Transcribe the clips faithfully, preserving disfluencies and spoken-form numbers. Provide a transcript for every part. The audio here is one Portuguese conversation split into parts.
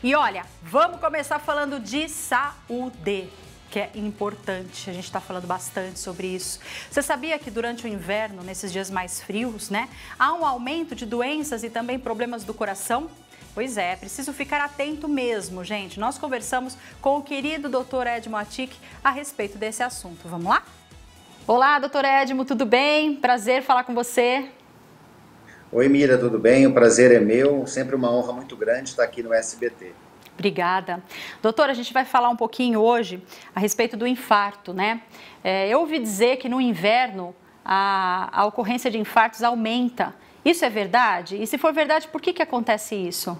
E olha, vamos começar falando de saúde, que é importante, a gente está falando bastante sobre isso. Você sabia que durante o inverno, nesses dias mais frios, né, há um aumento de doenças e também problemas do coração? Pois é, preciso ficar atento mesmo, gente. Nós conversamos com o querido doutor Edmo Atic a respeito desse assunto. Vamos lá? Olá, doutor Edmo, tudo bem? Prazer falar com você. Oi, Mira, tudo bem? O prazer é meu. Sempre uma honra muito grande estar aqui no S B T. Obrigada. Doutor, a gente vai falar um pouquinho hoje a respeito do infarto, né? É, eu ouvi dizer que no inverno a, a ocorrência de infartos aumenta. Isso é verdade? E se for verdade, por que que acontece isso?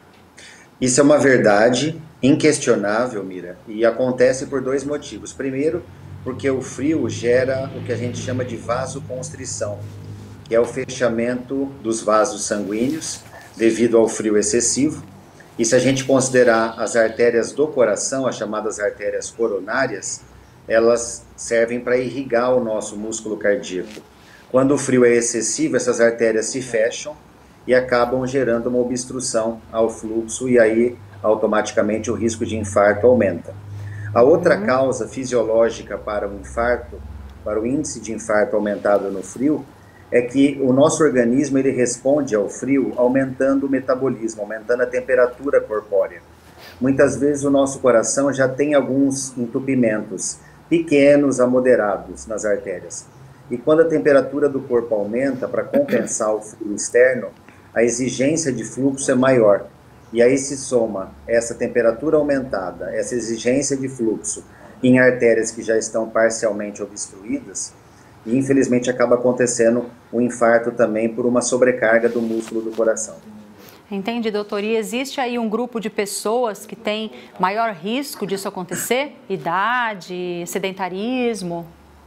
Isso é uma verdade inquestionável, Mira, e acontece por dois motivos. Primeiro, porque o frio gera o que a gente chama de vasoconstrição, que é o fechamento dos vasos sanguíneos devido ao frio excessivo. E se a gente considerar as artérias do coração, as chamadas artérias coronárias, elas servem para irrigar o nosso músculo cardíaco. Quando o frio é excessivo, essas artérias se fecham e acabam gerando uma obstrução ao fluxo e aí automaticamente o risco de infarto aumenta. A outra uhum. causa fisiológica para o infarto, para o índice de infarto aumentado no frio, é que o nosso organismo ele responde ao frio aumentando o metabolismo, aumentando a temperatura corpórea. Muitas vezes o nosso coração já tem alguns entupimentos, pequenos a moderados nas artérias. E quando a temperatura do corpo aumenta, para compensar o frio externo, a exigência de fluxo é maior. E aí se soma essa temperatura aumentada, essa exigência de fluxo em artérias que já estão parcialmente obstruídas, e infelizmente acaba acontecendo um infarto também por uma sobrecarga do músculo do coração. Entendi, doutor. E existe aí um grupo de pessoas que tem maior risco disso acontecer? Idade, sedentarismo?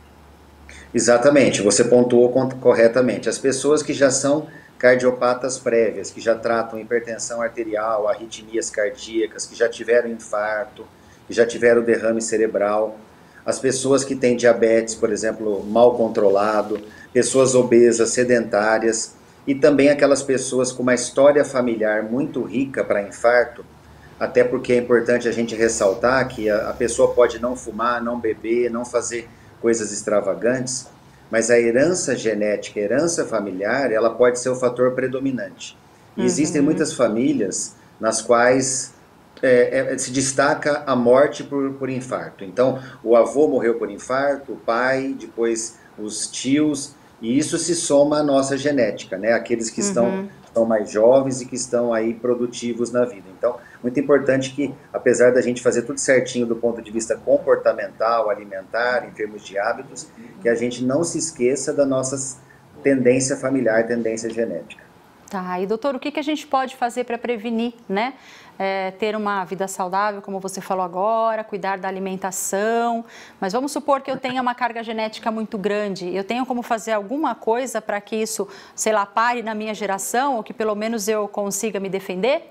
Exatamente, você pontuou corretamente. As pessoas que já são cardiopatas prévias, que já tratam hipertensão arterial, arritmias cardíacas, que já tiveram infarto, que já tiveram derrame cerebral, as pessoas que têm diabetes, por exemplo, mal controlado, pessoas obesas, sedentárias, e também aquelas pessoas com uma história familiar muito rica para infarto, até porque é importante a gente ressaltar que a, a pessoa pode não fumar, não beber, não fazer coisas extravagantes, mas a herança genética, a herança familiar, ela pode ser o fator predominante. E uhum. existem muitas famílias nas quais É, é, se destaca a morte por, por infarto. Então, o avô morreu por infarto, o pai, depois os tios, e isso se soma à nossa genética, né? Aqueles que uhum. estão, estão mais jovens e que estão aí produtivos na vida. Então, muito importante que, apesar da gente fazer tudo certinho do ponto de vista comportamental, alimentar, em termos de hábitos, que a gente não se esqueça da nossa tendência familiar, tendência genética. Tá, e doutor, o que, que a gente pode fazer para prevenir, né? É, ter uma vida saudável, como você falou agora, cuidar da alimentação, mas vamos supor que eu tenha uma carga genética muito grande, eu tenho como fazer alguma coisa para que isso, sei lá, pare na minha geração, ou que pelo menos eu consiga me defender?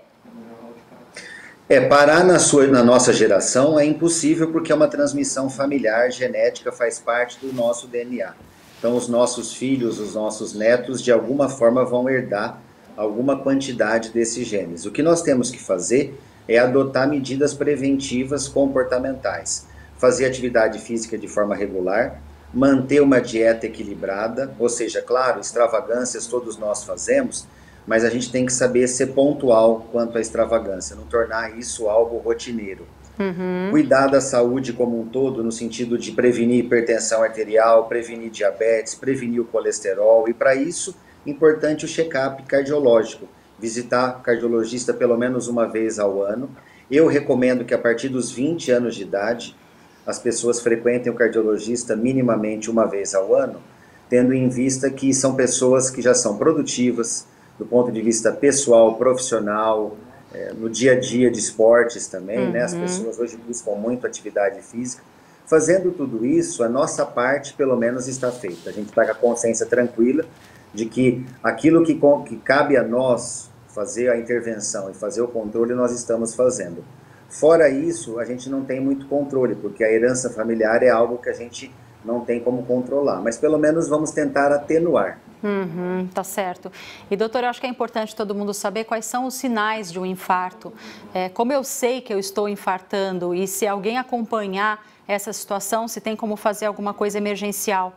É, parar na, sua, na nossa geração é impossível porque é uma transmissão familiar, genética, faz parte do nosso D N A. Então os nossos filhos, os nossos netos, de alguma forma vão herdar alguma quantidade desses genes. O que nós temos que fazer é adotar medidas preventivas comportamentais, fazer atividade física de forma regular, manter uma dieta equilibrada, ou seja, claro, extravagâncias todos nós fazemos, mas a gente tem que saber ser pontual quanto à extravagância, não tornar isso algo rotineiro. Uhum. Cuidar da saúde como um todo, no sentido de prevenir hipertensão arterial, prevenir diabetes, prevenir o colesterol, e para isso importante o check-up cardiológico, visitar o cardiologista pelo menos uma vez ao ano. Eu recomendo que a partir dos vinte anos de idade, as pessoas frequentem o cardiologista minimamente uma vez ao ano, tendo em vista que são pessoas que já são produtivas, do ponto de vista pessoal, profissional, é, no dia a dia de esportes também, uhum. né? As pessoas hoje buscam muito atividade física. Fazendo tudo isso, a nossa parte pelo menos está feita. A gente está com a consciência tranquila de que aquilo que, que cabe a nós fazer a intervenção e fazer o controle, nós estamos fazendo. Fora isso, a gente não tem muito controle, porque a herança familiar é algo que a gente não tem como controlar, mas pelo menos vamos tentar atenuar. Uhum, tá certo. E, doutor, eu acho que é importante todo mundo saber quais são os sinais de um infarto. É, como eu sei que eu estou infartando e se alguém acompanhar essa situação, se tem como fazer alguma coisa emergencial?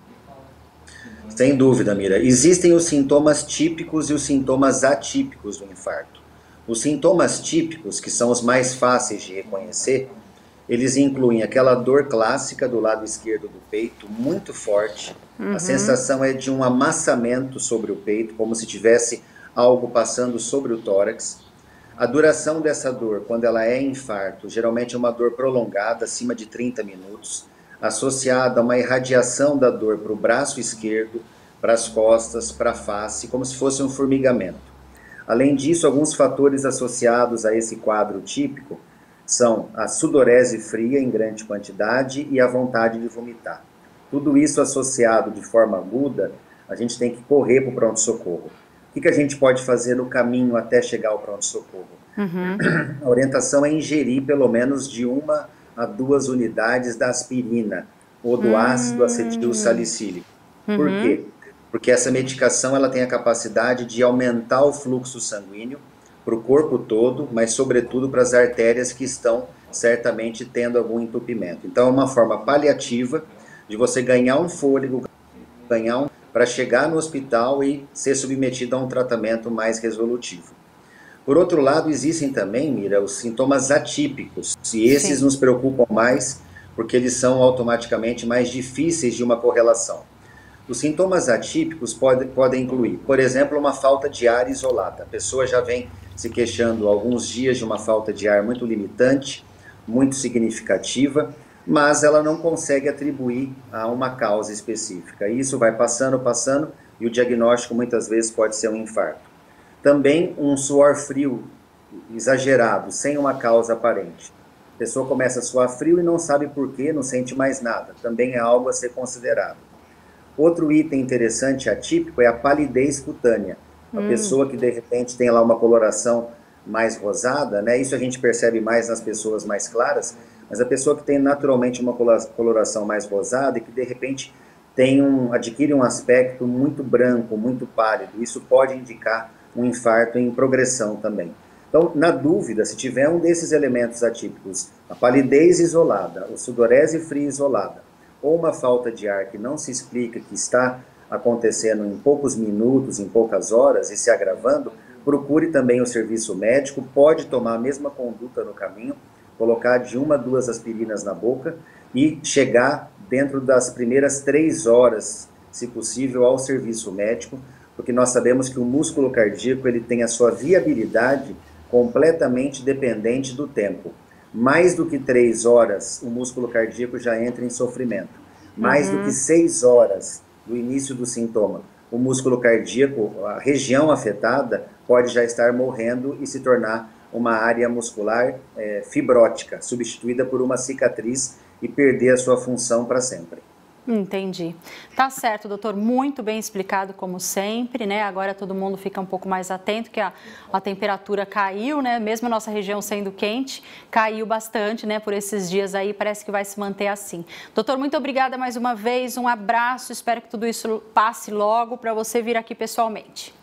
Sem dúvida, Mira. Existem os sintomas típicos e os sintomas atípicos do infarto. Os sintomas típicos, que são os mais fáceis de reconhecer, eles incluem aquela dor clássica do lado esquerdo do peito, muito forte. Uhum. A sensação é de um amassamento sobre o peito, como se tivesse algo passando sobre o tórax. A duração dessa dor, quando ela é infarto, geralmente é uma dor prolongada, acima de trinta minutos, associada a uma irradiação da dor para o braço esquerdo, para as costas, para a face, como se fosse um formigamento. Além disso, alguns fatores associados a esse quadro típico são a sudorese fria em grande quantidade e a vontade de vomitar. Tudo isso associado de forma aguda, a gente tem que correr para o pronto-socorro. O que, que a gente pode fazer no caminho até chegar ao pronto-socorro? Uhum. A orientação é ingerir pelo menos de uma a duas unidades da aspirina ou do uhum. ácido acetil salicílico. Uhum. Por quê? Porque essa medicação ela tem a capacidade de aumentar o fluxo sanguíneo para o corpo todo, mas sobretudo para as artérias que estão certamente tendo algum entupimento. Então é uma forma paliativa de você ganhar um fôlego, ganhar um, para chegar no hospital e ser submetido a um tratamento mais resolutivo. Por outro lado, existem também, Mira, os sintomas atípicos, e esses Sim. nos preocupam mais porque eles são automaticamente mais difíceis de uma correlação. Os sintomas atípicos pode, podem incluir, por exemplo, uma falta de ar isolada. A pessoa já vem se queixando há alguns dias de uma falta de ar muito limitante, muito significativa, mas ela não consegue atribuir a uma causa específica. Isso vai passando, passando, e o diagnóstico muitas vezes pode ser um infarto. Também um suor frio exagerado, sem uma causa aparente. A pessoa começa a suar frio e não sabe por quê, não sente mais nada. Também é algo a ser considerado. Outro item interessante atípico é a palidez cutânea. A hum. pessoa que de repente tem lá uma coloração mais rosada, né? Isso a gente percebe mais nas pessoas mais claras, mas a pessoa que tem naturalmente uma coloração mais rosada e que de repente tem um, adquire um aspecto muito branco, muito pálido, isso pode indicar um infarto em progressão também. Então, na dúvida, se tiver um desses elementos atípicos, a palidez isolada, o sudorese fria isolada, ou uma falta de ar que não se explica, que está acontecendo em poucos minutos, em poucas horas e se agravando, procure também o serviço médico, pode tomar a mesma conduta no caminho, colocar de uma a duas aspirinas na boca e chegar dentro das primeiras três horas, se possível, ao serviço médico, porque nós sabemos que o músculo cardíaco ele tem a sua viabilidade completamente dependente do tempo. Mais do que três horas, o músculo cardíaco já entra em sofrimento. Mais uhum. do que seis horas do início do sintoma, o músculo cardíaco, a região afetada, pode já estar morrendo e se tornar uma área muscular é, fibrótica, substituída por uma cicatriz e perder a sua função para sempre. Entendi. Tá certo, doutor. Muito bem explicado, como sempre, né? Agora todo mundo fica um pouco mais atento, que a, a temperatura caiu, né? Mesmo a nossa região sendo quente, caiu bastante, né? Por esses dias aí, parece que vai se manter assim. Doutor, muito obrigada mais uma vez. Um abraço. Espero que tudo isso passe logo para você vir aqui pessoalmente.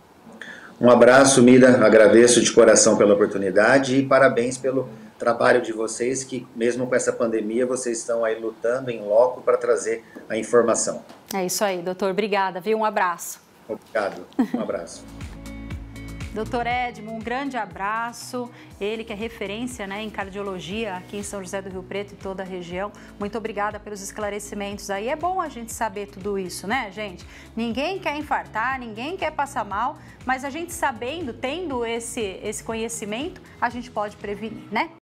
Um abraço, Mira. Agradeço de coração pela oportunidade e parabéns pelo trabalho de vocês, que mesmo com essa pandemia, vocês estão aí lutando em loco para trazer a informação. É isso aí, doutor. Obrigada, viu? Um abraço. Obrigado. Um abraço. doutor Edmo, um grande abraço. Ele que é referência, né, em cardiologia aqui em São José do Rio Preto e toda a região. Muito obrigada pelos esclarecimentos aí. É bom a gente saber tudo isso, né, gente? Ninguém quer infartar, ninguém quer passar mal, mas a gente sabendo, tendo esse, esse conhecimento, a gente pode prevenir, né?